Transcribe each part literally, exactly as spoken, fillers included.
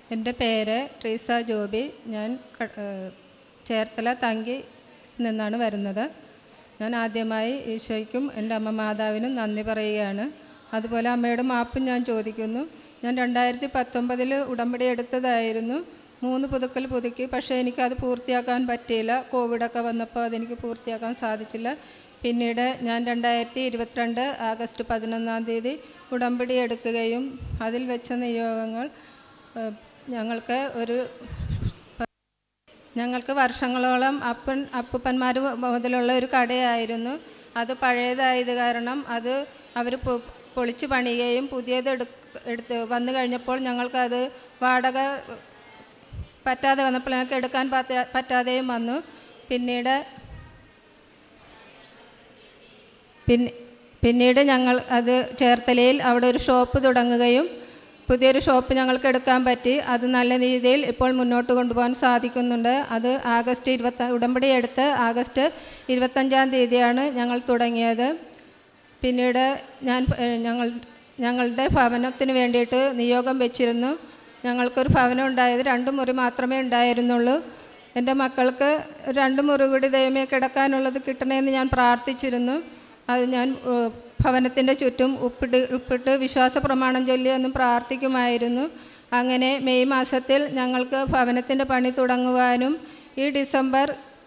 എൻ്റെ പേര് ട്രീസ ജോബി. ഞാൻ ചേർത്തല തങ്കി നിന്നാണ് വരുന്നത്. ഞാൻ ആദ്യമായി ഈശോയ്ക്കും എൻ്റെ അമ്മ മാതാവിനും നന്ദി പറയുകയാണ്. അതുപോലെ അമ്മയുടെ മാപ്പും ഞാൻ ചോദിക്കുന്നു. ഞാൻ രണ്ടായിരത്തി പത്തൊമ്പതിൽ ഉടമ്പടി എടുത്തതായിരുന്നു. മൂന്ന് പുതുക്കൽ പുതുക്കി, പക്ഷേ എനിക്കത് പൂർത്തിയാക്കാൻ പറ്റിയില്ല. കോവിഡൊക്കെ വന്നപ്പോൾ അതെനിക്ക് പൂർത്തിയാക്കാൻ സാധിച്ചില്ല. പിന്നീട് ഞാൻ രണ്ടായിരത്തി ഇരുപത്തിരണ്ട് ആഗസ്റ്റ് പതിനൊന്നാം തീയതി ഉടമ്പടി എടുക്കുകയും അതിൽ വെച്ച നിയോഗങ്ങൾ ഞങ്ങൾക്ക് ഒരു ഞങ്ങൾക്ക് വർഷങ്ങളോളം അപ്പൻ അപ്പൂപ്പന്മാർ മുതലുള്ള ഒരു കടയായിരുന്നു. അത് പഴയതായത് കാരണം അത് അവർ പൊളിച്ച് പണിയുകയും പുതിയത് എടു എടുത്ത് വന്നു കഴിഞ്ഞപ്പോൾ ഞങ്ങൾക്കത് വാടക പറ്റാതെ വന്നപ്പോൾ ഞങ്ങൾക്ക് എടുക്കാൻ പറ്റാ പറ്റാതെയും വന്നു. പിന്നീട് പിന്നെ പിന്നീട് ഞങ്ങൾ അത് ചേർത്തലയിൽ അവിടെ ഒരു ഷോപ്പ് തുടങ്ങുകയും പുതിയൊരു ഷോപ്പ് ഞങ്ങൾക്ക് എടുക്കാൻ പറ്റി. അത് നല്ല രീതിയിൽ ഇപ്പോൾ മുന്നോട്ട് കൊണ്ടുപോകാൻ സാധിക്കുന്നുണ്ട്. അത് ആഗസ്റ്റ് ഇരുപത്തി ഉടമ്പടി എടുത്ത് ആഗസ്റ്റ് ഇരുപത്തഞ്ചാം തീയതിയാണ് ഞങ്ങൾ തുടങ്ങിയത്. പിന്നീട് ഞാൻ ഞങ്ങൾ ഞങ്ങളുടെ ഭവനത്തിന് വേണ്ടിയിട്ട് നിയോഗം വെച്ചിരുന്നു. ഞങ്ങൾക്കൊരു ഭവനം ഉണ്ടായത് രണ്ട് മുറി മാത്രമേ ഉണ്ടായിരുന്നുള്ളൂ. എൻ്റെ മക്കൾക്ക് രണ്ട് മുറി കൂടി ദൈവമേ കിടക്കാനുള്ളത് കിട്ടണമെന്ന് ഞാൻ പ്രാർത്ഥിച്ചിരുന്നു. അത് ഞാൻ ഭവനത്തിൻ്റെ ചുറ്റും ഉപ്പിട്ട് ഉപ്പിട്ട് വിശ്വാസ പ്രമാണം ചൊല്ലി എന്നും പ്രാർത്ഥിക്കുമായിരുന്നു. അങ്ങനെ മെയ് മാസത്തിൽ ഞങ്ങൾക്ക് ഭവനത്തിൻ്റെ പണി തുടങ്ങുവാനും ഈ ഡിസംബർ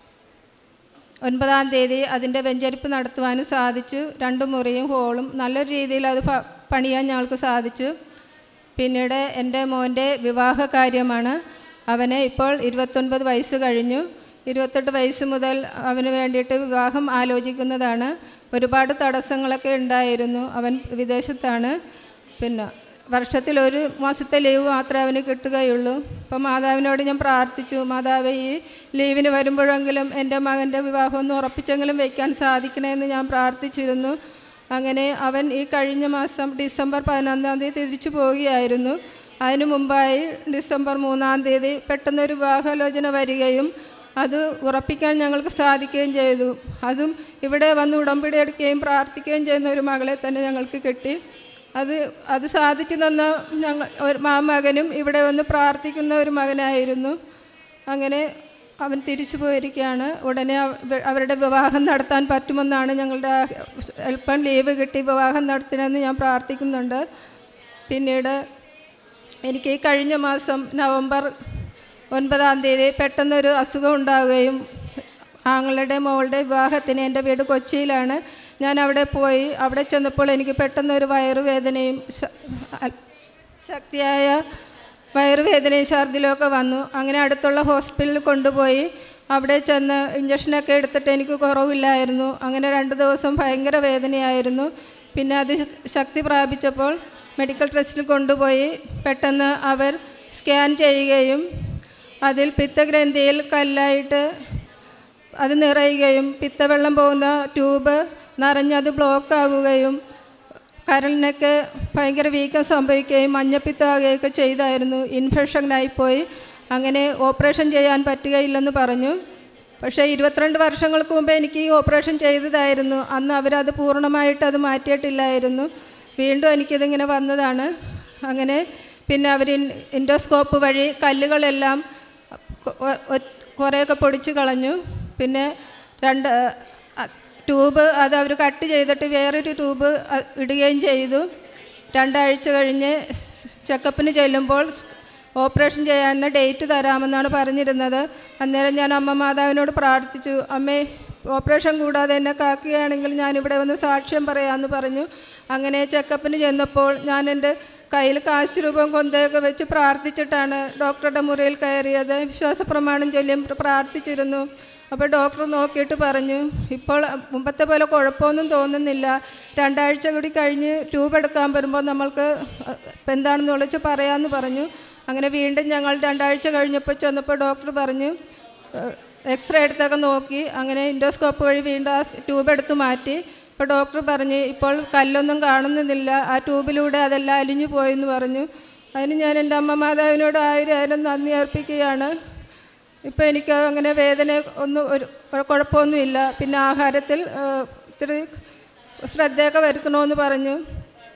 ഒൻപതാം തീയതി അതിൻ്റെ വെഞ്ചരിപ്പ് നടത്തുവാനും സാധിച്ചു. രണ്ട് മുറിയും ഹോളും നല്ലൊരു രീതിയിൽ അത് പണിയാൻ ഞങ്ങൾക്ക് സാധിച്ചു. പിന്നീട് എൻ്റെ മോൻ്റെ വിവാഹ കാര്യമാണ്. അവന് ഇപ്പോൾ ഇരുപത്തൊൻപത് വയസ്സ് കഴിഞ്ഞു. ഇരുപത്തെട്ട് വയസ്സ് മുതൽ അവന് വേണ്ടിയിട്ട് വിവാഹം ആലോചിക്കുന്നതാണ്. ഒരുപാട് തടസ്സങ്ങളൊക്കെ ഉണ്ടായിരുന്നു. അവൻ വിദേശത്താണ്. പിന്നെ വർഷത്തിൽ ഒരു മാസത്തെ ലീവ് മാത്രമേ അവന് കിട്ടുകയുള്ളൂ. അപ്പോൾ മാതാവിനോട് ഞാൻ പ്രാർത്ഥിച്ചു, മാതാവ് ഈ ലീവിന് വരുമ്പോഴെങ്കിലും എൻ്റെ മകൻ്റെ വിവാഹം ഒന്ന് ഉറപ്പിച്ചെങ്കിലും വയ്ക്കാൻ സാധിക്കണമെന്ന് ഞാൻ പ്രാർത്ഥിച്ചിരുന്നു. അങ്ങനെ അവൻ ഈ കഴിഞ്ഞ മാസം ഡിസംബർ പതിനൊന്നാം തീയതി തിരിച്ചു പോവുകയായിരുന്നു. അതിനു മുമ്പായി ഡിസംബർ മൂന്നാം തീയതി പെട്ടെന്നൊരു വിവാഹാലോചന വരികയും അത് ഉറപ്പിക്കാൻ ഞങ്ങൾക്ക് സാധിക്കുകയും ചെയ്തു. അതും ഇവിടെ വന്ന് ഉടമ്പടി എടുക്കുകയും പ്രാർത്ഥിക്കുകയും ചെയ്യുന്ന ഒരു മകളെ തന്നെ ഞങ്ങൾക്ക് കിട്ടി. അത് അത് സാധിച്ചു തന്ന ഞങ്ങൾ ഒരു മകനും ഇവിടെ വന്ന് പ്രാർത്ഥിക്കുന്ന ഒരു മകനായിരുന്നു. അങ്ങനെ അവൻ തിരിച്ചു പോയിരിക്കുകയാണ്. ഉടനെ അവരുടെ വിവാഹം നടത്താൻ പറ്റുമെന്നാണ് ഞങ്ങളുടെ എളുപ്പം ലീവ് കിട്ടി വിവാഹം നടത്തണമെന്ന് ഞാൻ പ്രാർത്ഥിക്കുന്നുണ്ട്. പിന്നീട് എനിക്ക് ഈ കഴിഞ്ഞ മാസം നവംബർ ഒൻപതാം തീയതി പെട്ടെന്നൊരു അസുഖം ഉണ്ടാവുകയും ആങ്ങളുടെ മോളുടെ വിവാഹത്തിന് എൻ്റെ വീട് കൊച്ചിയിലാണ്. ഞാൻ അവിടെ പോയി. അവിടെ ചെന്നപ്പോൾ എനിക്ക് പെട്ടെന്നൊരു വയറുവേദനയും ശക്തിയായ വയറുവേദനയും ഛർദിലൊക്കെ വന്നു. അങ്ങനെ അടുത്തുള്ള ഹോസ്പിറ്റലിൽ കൊണ്ടുപോയി. അവിടെ ചെന്ന് ഇഞ്ചക്ഷനൊക്കെ എടുത്തിട്ട് എനിക്ക് കുറവില്ലായിരുന്നു. അങ്ങനെ രണ്ട് ദിവസം ഭയങ്കര വേദനയായിരുന്നു. പിന്നെ അത് ശക്തി പ്രാപിച്ചപ്പോൾ മെഡിക്കൽ ട്രസ്റ്റിൽ കൊണ്ടുപോയി. പെട്ടെന്ന് അവർ സ്കാൻ ചെയ്യുകയും അതിൽ പിത്തഗ്രന്ഥിയിൽ കല്ലായിട്ട് അത് നിറയുകയും പിത്തവെള്ളം പോകുന്ന ട്യൂബ് നിറഞ്ഞത് ബ്ലോക്ക് ആവുകയും കരളിനൊക്കെ ഭയങ്കര വീക്കം സംഭവിക്കുകയും മഞ്ഞപ്പിത്തമാകുകയൊക്കെ ചെയ്തായിരുന്നു. ഇൻഫെക്ഷനായിപ്പോയി. അങ്ങനെ ഓപ്പറേഷൻ ചെയ്യാൻ പറ്റുകയില്ലെന്ന് പറഞ്ഞു. പക്ഷേ ഇരുപത്തിരണ്ട് വർഷങ്ങൾക്ക് മുമ്പേ എനിക്ക് ഈ ഓപ്പറേഷൻ ചെയ്തതായിരുന്നു. അന്ന് അവരത് പൂർണ്ണമായിട്ട് അത് മാറ്റിയിട്ടില്ലായിരുന്നു. വീണ്ടും എനിക്കിതിങ്ങനെ വന്നതാണ്. അങ്ങനെ പിന്നെ അവർ ഇൻഡോസ്കോപ്പ് വഴി കല്ലുകളെല്ലാം കുറേയൊക്കെ പൊടിച്ച് കളഞ്ഞു. പിന്നെ രണ്ട് ട്യൂബ് അത് അവർ കട്ട് ചെയ്തിട്ട് വേറൊരു ട്യൂബ് ഇടുകയും ചെയ്തു. രണ്ടാഴ്ച കഴിഞ്ഞ് ചെക്കപ്പിന് ചെല്ലുമ്പോൾ ഓപ്പറേഷൻ ചെയ്യാനുള്ള ഡേറ്റ് തരാമെന്നാണ് പറഞ്ഞിരുന്നത്. അന്നേരം ഞാൻ അമ്മ മാതാവിനോട് പ്രാർത്ഥിച്ചു, അമ്മേ ഓപ്പറേഷൻ കൂടാതെ എന്നെ കാക്കുകയാണെങ്കിൽ ഞാനിവിടെ വന്ന് സാക്ഷ്യം പറയാമെന്ന് പറഞ്ഞു. അങ്ങനെ ചെക്കപ്പിന് ചെന്നപ്പോൾ ഞാൻ എൻ്റെ കയ്യിൽ കാശ് രൂപം കൊന്തയൊക്കെ വെച്ച് പ്രാർത്ഥിച്ചിട്ടാണ് ഡോക്ടറുടെ മുറിയിൽ കയറിയത്. വിശ്വാസ പ്രമാണം ചൊല്ലിയും പ്രാർത്ഥിച്ചിരുന്നു. അപ്പോൾ ഡോക്ടർ നോക്കിയിട്ട് പറഞ്ഞു, ഇപ്പോൾ മുമ്പത്തെ പോലെ കുഴപ്പമൊന്നും തോന്നുന്നില്ല. രണ്ടാഴ്ച കൂടി കഴിഞ്ഞ് ട്യൂബ് എടുക്കാൻ വരുമ്പോൾ നമ്മൾക്ക് എന്താണെന്ന് വിളിച്ച് പറയാമെന്ന് പറഞ്ഞു. അങ്ങനെ വീണ്ടും ഞങ്ങൾ രണ്ടാഴ്ച കഴിഞ്ഞപ്പോൾ ചെന്നപ്പോൾ ഡോക്ടർ പറഞ്ഞു, എക്സ്റേ എടുത്തൊക്കെ നോക്കി. അങ്ങനെ ഇൻഡോസ്കോപ്പ് വഴി വീണ്ടും ആ ട്യൂബ് എടുത്ത് മാറ്റി. അപ്പോൾ ഡോക്ടർ പറഞ്ഞ് ഇപ്പോൾ കല്ലൊന്നും കാണുന്നില്ല, ആ ട്യൂബിലൂടെ അതെല്ലാം അലിഞ്ഞു പോയെന്ന് പറഞ്ഞു. അതിന് ഞാൻ എൻ്റെ അമ്മ മാതാവിനോട് ആയിരം ആയിരം നന്ദി അർപ്പിക്കുകയാണ്. ഇപ്പോൾ എനിക്ക് അങ്ങനെ വേദന ഒന്നും ഒരു കുഴപ്പമൊന്നുമില്ല. പിന്നെ ആഹാരത്തിൽ ഇത്തിരി ശ്രദ്ധയൊക്കെ വരുത്തണമെന്ന് പറഞ്ഞു.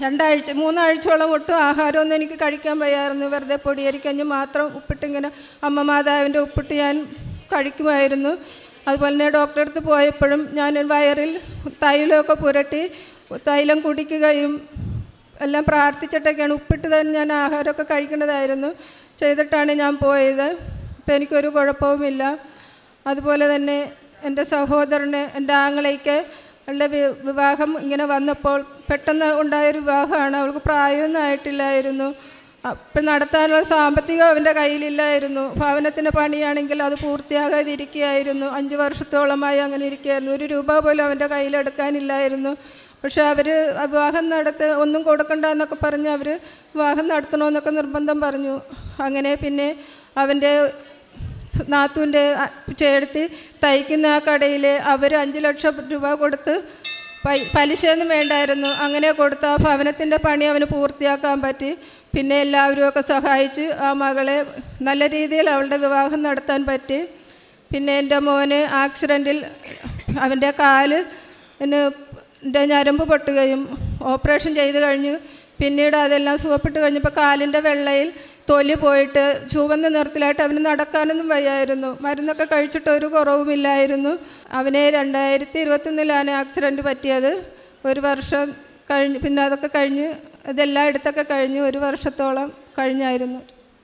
രണ്ടാഴ്ച മൂന്നാഴ്ചയോളം ഒട്ടും ആഹാരമൊന്നും എനിക്ക് കഴിക്കാൻ വയ്യായിരുന്നു. വെറുതെ പൊടിയരിക്കഞ്ഞ് മാത്രം ഉപ്പിട്ടിങ്ങനെ അമ്മ മാതാവിൻ്റെ ഉപ്പിട്ട് ഞാൻ കഴിക്കുമായിരുന്നു. അതുപോലെ തന്നെ ഡോക്ടറെ അടുത്ത് പോയപ്പോഴും ഞാൻ വയറിൽ തൈലമൊക്കെ പുരട്ടി തൈലം കുടിക്കുകയും എല്ലാം പ്രാർത്ഥിച്ചിട്ടൊക്കെയാണ് ഉപ്പിട്ട് തന്നെ ഞാൻ ആഹാരമൊക്കെ കഴിക്കേണ്ടതായിരുന്നു. ചെയ്തിട്ടാണ് ഞാൻ പോയത്. ഇപ്പം എനിക്കൊരു കുഴപ്പവുമില്ല. അതുപോലെ തന്നെ എൻ്റെ സഹോദരന് എൻ്റെ ആങ്ങളയ്ക്ക് അവളുടെ വിവാഹം ഇങ്ങനെ വന്നപ്പോൾ പെട്ടെന്ന് ഉണ്ടായൊരു വിവാഹമാണ്. അവൾക്ക് പ്രായമൊന്നും ആയിട്ടില്ലായിരുന്നു. അപ്പം നടത്താനുള്ള സാമ്പത്തികം അവൻ്റെ കയ്യിലില്ലായിരുന്നു. ഭവനത്തിൻ്റെ പണിയാണെങ്കിൽ അത് പൂർത്തിയാകാതിരിക്കുകയായിരുന്നു. അഞ്ച് വർഷത്തോളമായി അങ്ങനെ ഇരിക്കുകയായിരുന്നു. ഒരു രൂപ പോലും അവൻ്റെ കയ്യിലെടുക്കാനില്ലായിരുന്നു. പക്ഷെ അവർ വിവാഹം നടത്ത് ഒന്നും കൊടുക്കണ്ട എന്നൊക്കെ പറഞ്ഞ് അവർ വിവാഹം നടത്തണമെന്നൊക്കെ നിർബന്ധം പറഞ്ഞു. അങ്ങനെ പിന്നെ അവൻ്റെ നാത്തൂൻ്റെ ചേർത്തി തയ്ക്കുന്ന ആ കടയിൽ അവർ അഞ്ച് ലക്ഷം രൂപ കൊടുത്ത് പൈ പലിശയൊന്നും വേണ്ടായിരുന്നു. അങ്ങനെ കൊടുത്ത ആ ഭവനത്തിൻ്റെ പണി അവന് പൂർത്തിയാക്കാൻ പറ്റി. പിന്നെ എല്ലാവരും ഒക്കെ സഹായിച്ച് ആ മകളെ നല്ല രീതിയിൽ അവളുടെ വിവാഹം നടത്താൻ പറ്റി. പിന്നെ എൻ്റെ മോന് ആക്സിഡൻറ്റിൽ അവൻ്റെ കാല് എൻ്റെ ഞരമ്പ് പൊട്ടുകയും ഓപ്പറേഷൻ ചെയ്ത് കഴിഞ്ഞ് പിന്നീട് അതെല്ലാം സുഖപ്പെട്ട് കഴിഞ്ഞപ്പോൾ കാലിൻ്റെ വെള്ളയിൽ തൊലി പോയിട്ട് ചുവന്ന നിറത്തിലായിട്ട് അവന് നടക്കാനൊന്നും വയ്യായിരുന്നു. മരുന്നൊക്കെ കഴിച്ചിട്ട് ഒരു കുറവുമില്ലായിരുന്നു. അവനെ രണ്ടായിരത്തി ഇരുപത്തൊന്നിലാണ് ആക്സിഡൻറ്റ് പറ്റിയത്. ഒരു വർഷം കഴിഞ്ഞ് പിന്നെ അതൊക്കെ കഴിഞ്ഞ് ഇതെല്ലാം എടുത്തൊക്കെ കഴിഞ്ഞ് ഒരു വർഷത്തോളം കഴിഞ്ഞായിരുന്നു.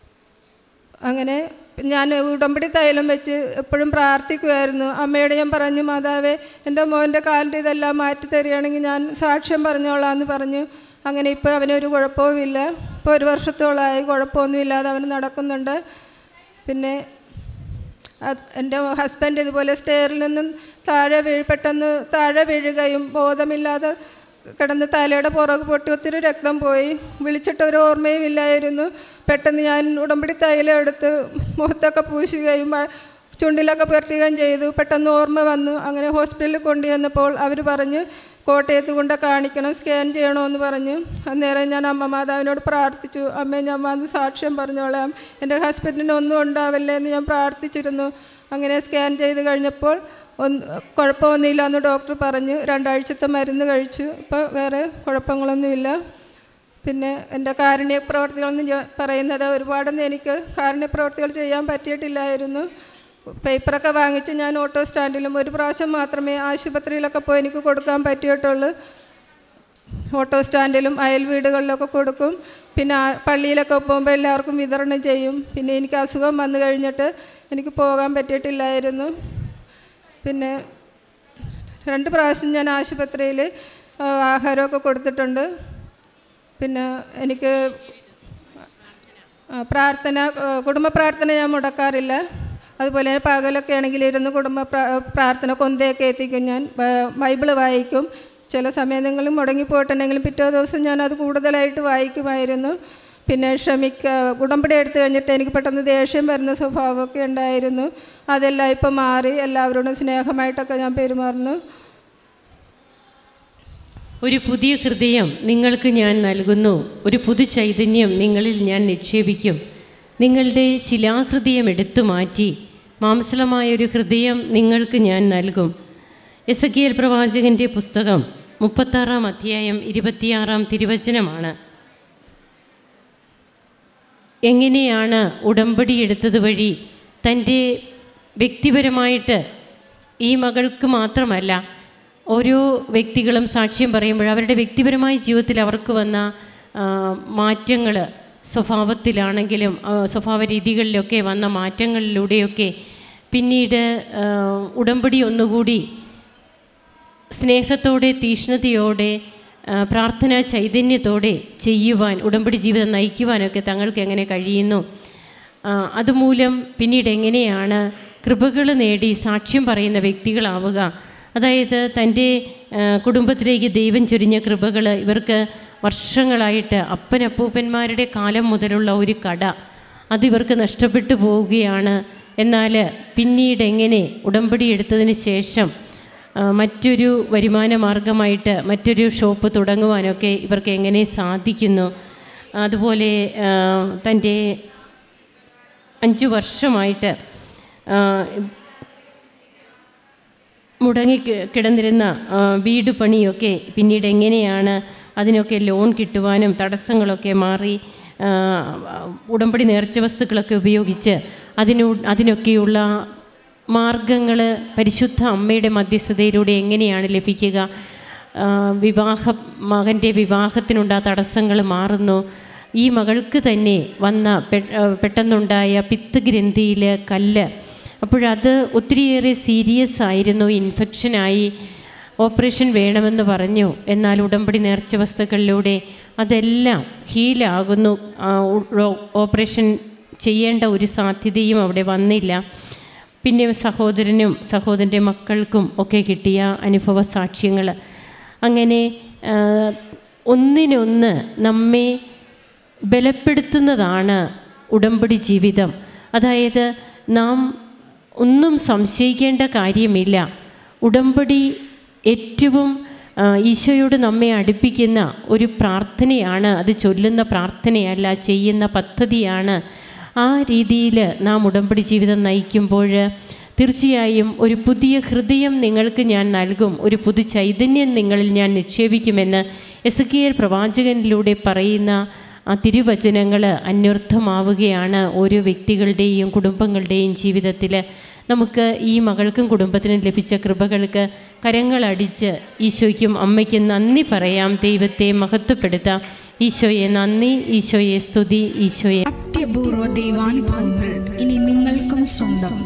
അങ്ങനെ ഞാൻ ഉടമ്പടി തൈലം വെച്ച് എപ്പോഴും പ്രാർത്ഥിക്കുമായിരുന്നു. അമ്മയോട് ഞാൻ പറഞ്ഞു, മാതാവേ എൻ്റെ മോൻ്റെ കാലിൻ്റെ ഇതെല്ലാം മാറ്റി തരികയാണെങ്കിൽ ഞാൻ സാക്ഷ്യം പറഞ്ഞോളാം എന്ന് പറഞ്ഞു. അങ്ങനെ ഇപ്പോൾ അവനൊരു കുഴപ്പവുമില്ല. ഇപ്പോൾ ഒരു വർഷത്തോളമായി കുഴപ്പമൊന്നുമില്ലാതെ അവന് നടക്കുന്നുണ്ട്. പിന്നെ എൻ്റെ ഹസ്ബൻഡ് ഇതുപോലെ സ്റ്റെയറിൽ നിന്നും താഴെ വീഴ് പെട്ടെന്ന് താഴെ വീഴുകയും ബോധമില്ലാതെ കിടന്ന് തലയുടെ പുറകെ പൊട്ടി ഒത്തിരി രക്തം പോയി. വിളിച്ചിട്ടൊരു ഓർമ്മയും ഇല്ലായിരുന്നു. പെട്ടെന്ന് ഞാൻ ഉടമ്പടി തൈലം എടുത്ത് മുഖത്തൊക്കെ പൂശുകയും ചുണ്ടിലൊക്കെ പുരട്ടുകയും ചെയ്തു. പെട്ടെന്ന് ഓർമ്മ വന്നു. അങ്ങനെ ഹോസ്പിറ്റലിൽ കൊണ്ടുവന്നപ്പോൾ അവർ പറഞ്ഞ് കോട്ടയത്ത് കൊണ്ട് കാണിക്കണം, സ്കാൻ ചെയ്യണമെന്ന് പറഞ്ഞു. അന്നേരം ഞാൻ അമ്മ മാതാവിനോട് പ്രാർത്ഥിച്ചു, അമ്മേ ഞാൻ വന്ന് സാക്ഷ്യം പറഞ്ഞോളാം, എൻ്റെ ഹസ്ബൻഡിന് ഒന്നും ഉണ്ടാവില്ലേ എന്ന് ഞാൻ പ്രാർത്ഥിച്ചിരുന്നു. അങ്ങനെ സ്കാൻ ചെയ്ത് കഴിഞ്ഞപ്പോൾ ഒന്ന് കുഴപ്പമൊന്നുമില്ല എന്ന് ഡോക്ടർ പറഞ്ഞു. രണ്ടാഴ്ചത്തെ മരുന്ന് കഴിച്ചു. ഇപ്പോൾ വേറെ കുഴപ്പങ്ങളൊന്നുമില്ല. പിന്നെ എൻ്റെ കാരുണ്യ പ്രവർത്തികളെന്ന് പറയുന്നത് ഒരുപാടൊന്നും എനിക്ക് കാരുണ്യ പ്രവർത്തികൾ ചെയ്യാൻ പറ്റിയിട്ടില്ലായിരുന്നു. പേപ്പറൊക്കെ വാങ്ങിച്ച് ഞാൻ ഓട്ടോ സ്റ്റാൻഡിലും ഒരു പ്രാവശ്യം മാത്രമേ ആശുപത്രിയിലൊക്കെ പോയി എനിക്ക് കൊടുക്കാൻ പറ്റിയിട്ടുള്ളൂ. ഓട്ടോ സ്റ്റാൻഡിലും അയൽ വീടുകളിലൊക്കെ കൊടുക്കും. പിന്നെ പള്ളിയിലൊക്കെ പോകുമ്പോൾ എല്ലാവർക്കും വിതരണം ചെയ്യും. പിന്നെ എനിക്ക് അസുഖം വന്നു കഴിഞ്ഞിട്ട് എനിക്ക് പോകാൻ പറ്റിയിട്ടില്ലായിരുന്നു. പിന്നെ രണ്ട് പ്രാവശ്യം ഞാൻ ആശുപത്രിയിൽ ആഹാരമൊക്കെ കൊടുത്തിട്ടുണ്ട്. പിന്നെ എനിക്ക് പ്രാർത്ഥന കുടുംബ പ്രാർത്ഥന ഞാൻ മുടക്കാറില്ല. അതുപോലെ തന്നെ പകലൊക്കെ ആണെങ്കിൽ ഇരുന്ന് കുടുംബ പ്രാർത്ഥന കൊന്തയൊക്കെ എത്തിക്കും. ഞാൻ ബൈബിള് വായിക്കും. ചില സമയങ്ങളിൽ മുടങ്ങിപ്പോയിട്ടുണ്ടെങ്കിലും പിറ്റേ ദിവസം ഞാൻ അത് കൂടുതലായിട്ട് വായിക്കുമായിരുന്നു. പിന്നെ ക്ഷമിക്ക ഉടമ്പടി എടുത്തു കഴിഞ്ഞിട്ട് എനിക്ക് പെട്ടെന്ന് ദേഷ്യം വരുന്ന സ്വഭാവമൊക്കെ ഉണ്ടായിരുന്നു. അതെല്ലാം ഇപ്പം മാറി എല്ലാവരോടും സ്നേഹമായിട്ടൊക്കെ ഞാൻ പെരുമാറുന്നു. ഒരു പുതിയ ഹൃദയം നിങ്ങൾക്ക് ഞാൻ നൽകുന്നു, ഒരു പുതു ചൈതന്യം നിങ്ങളിൽ ഞാൻ നിക്ഷേപിക്കും. നിങ്ങളുടെ ശിലാഹൃദയം എടുത്തു മാറ്റി മാംസളമായൊരു ഹൃദയം നിങ്ങൾക്ക് ഞാൻ നൽകും. എസെക്കിയേൽ പ്രവാചകൻ്റെ പുസ്തകം മുപ്പത്താറാം അധ്യായം ഇരുപത്തിയാറാം തിരുവചനമാണ്. എങ്ങനെയാണ് ഉടമ്പടി എടുത്തത് വഴി തൻ്റെ വ്യക്തിപരമായിട്ട് ഈ മകൾക്ക് മാത്രമല്ല ഓരോ വ്യക്തികളും സാക്ഷ്യം പറയുമ്പോൾ അവരുടെ വ്യക്തിപരമായ ജീവിതത്തിൽ അവർക്ക് വന്ന മാറ്റങ്ങൾ, സ്വഭാവത്തിലാണെങ്കിലും സ്വഭാവ രീതികളിലൊക്കെ വന്ന മാറ്റങ്ങളിലൂടെയൊക്കെ പിന്നീട് ഉടമ്പടി ഒന്നുകൂടി സ്നേഹത്തോടെ തീഷ്ണതയോടെ പ്രാർത്ഥനാ ചൈതന്യത്തോടെ ചെയ്യുവാൻ, ഉടമ്പടി ജീവിതം നയിക്കുവാനൊക്കെ തങ്ങൾക്ക് എങ്ങനെ കഴിയുന്നു, അതുമൂലം പിന്നീട് എങ്ങനെയാണ് കൃപകൾ നേടി സാക്ഷ്യം പറയുന്ന വ്യക്തികളാവുക. അതായത് തൻ്റെ കുടുംബത്തിലേക്ക് ദൈവം ചൊരിഞ്ഞ കൃപകൾ ഇവർക്ക് വർഷങ്ങളായിട്ട് അപ്പനപ്പൂപ്പന്മാരുടെ കാലം മുതലുള്ള ഒരു കട അതിവർക്ക് നഷ്ടപ്പെട്ടു പോവുകയാണ്. എന്നാൽ പിന്നീട് എങ്ങനെ ഉടമ്പടി എടുത്തതിന് ശേഷം മറ്റൊരു വരുമാന മാർഗമായിട്ട് മറ്റൊരു ഷോപ്പ് തുടങ്ങുവാനൊക്കെ ഇവർക്ക് എങ്ങനെ സാധിക്കുന്നു. അതുപോലെ തൻ്റെ അഞ്ചു വർഷമായിട്ട് മുടങ്ങി കിടന്നിരുന്ന വീട് പണിയൊക്കെ പിന്നീട് എങ്ങനെയാണ് അതിനൊക്കെ ലോൺ കിട്ടുവാനും തടസ്സങ്ങളൊക്കെ മാറി ഉടമ്പടി നേർച്ച വസ്തുക്കളൊക്കെ ഉപയോഗിച്ച് അതിനു അതിനൊക്കെയുള്ള മാർഗങ്ങൾ പരിശുദ്ധ അമ്മയുടെ മധ്യസ്ഥതയിലൂടെ എങ്ങനെയാണ് ലഭിക്കുക, വിവാഹ മകൻ്റെ വിവാഹത്തിനുണ്ടായ തടസ്സങ്ങൾ മാറുന്നു. ഈ മകൾക്ക് തന്നെ വന്ന പെട്ടെന്നുണ്ടായ പിത്ത് ഗ്രന്ഥിയിൽ കല്ല്, അപ്പോഴത് ഒത്തിരിയേറെ സീരിയസ് ആയിരുന്നു, ഇൻഫെക്ഷനായി ഓപ്പറേഷൻ വേണമെന്ന് പറഞ്ഞു. എന്നാൽ ഉടമ്പടി നേർച്ച വസ്തുക്കളിലൂടെ അതെല്ലാം ഹീലാകുന്നു. ഓപ്പറേഷൻ ചെയ്യേണ്ട ഒരു സാധ്യതയും അവിടെ വന്നില്ല. പിന്നെ സഹോദരനും സഹോദരൻ്റെ മക്കൾക്കും ഒക്കെ കിട്ടിയ അനുഭവ സാക്ഷ്യങ്ങൾ. അങ്ങനെ ഒന്നിനൊന്ന് നമ്മെ ബലപ്പെടുത്തുന്നതാണ് ഉടമ്പടി ജീവിതം. അതായത് നാം ഒന്നും സംശയിക്കേണ്ട കാര്യമില്ല. ഉടമ്പടി ഏറ്റവും ഈശോയോട് നമ്മെ അടുപ്പിക്കുന്ന ഒരു പ്രാർത്ഥനയാണ്. അത് ചൊല്ലുന്ന പ്രാർത്ഥനയല്ല, ചെയ്യുന്ന പദ്ധതിയാണ്. ആ രീതിയിൽ നാം ഉടമ്പടി ജീവിതം നയിക്കുമ്പോൾ തീർച്ചയായും ഒരു പുതിയ ഹൃദയം നിങ്ങൾക്ക് ഞാൻ നൽകും, ഒരു പുതു ചൈതന്യം നിങ്ങളിൽ ഞാൻ നിക്ഷേപിക്കുമെന്ന് എസെക്കിയേൽ പ്രവാചകനിലൂടെ പറയുന്ന ആ തിരുവചനങ്ങൾ അന്വർത്ഥമാവുകയാണ് ഓരോ വ്യക്തികളുടെയും കുടുംബങ്ങളുടെയും ജീവിതത്തിൽ. നമുക്ക് ഈ മകൾക്കും കുടുംബത്തിനും ലഭിച്ച കൃപകൾക്ക് കരങ്ങളടിച്ച് ഈശോയ്ക്കും അമ്മയ്ക്കും നന്ദി പറയാം, ദൈവത്തെ മഹത്വപ്പെടുത്താം. ഈശോയെ നന്ദി, ഈശോയെ സ്തുതി, ഈശോയെ. അത്യപൂർവ ദൈവാനുഭവങ്ങൾ ഇനി നിങ്ങൾക്കും സ്വന്തം.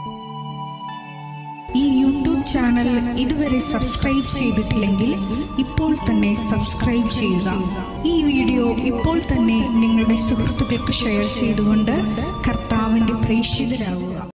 ഈ യൂട്യൂബ് ചാനൽ ഇതുവരെ സബ്സ്ക്രൈബ് ചെയ്തിട്ടില്ലെങ്കിൽ ഇപ്പോൾ തന്നെ സബ്സ്ക്രൈബ് ചെയ്യുക. ഈ വീഡിയോ ഇപ്പോൾ തന്നെ നിങ്ങളുടെ സുഹൃത്തുക്കൾക്ക് ഷെയർ ചെയ്തുകൊണ്ട് കർത്താവിൻ്റെ പ്രേക്ഷിതരാകുക.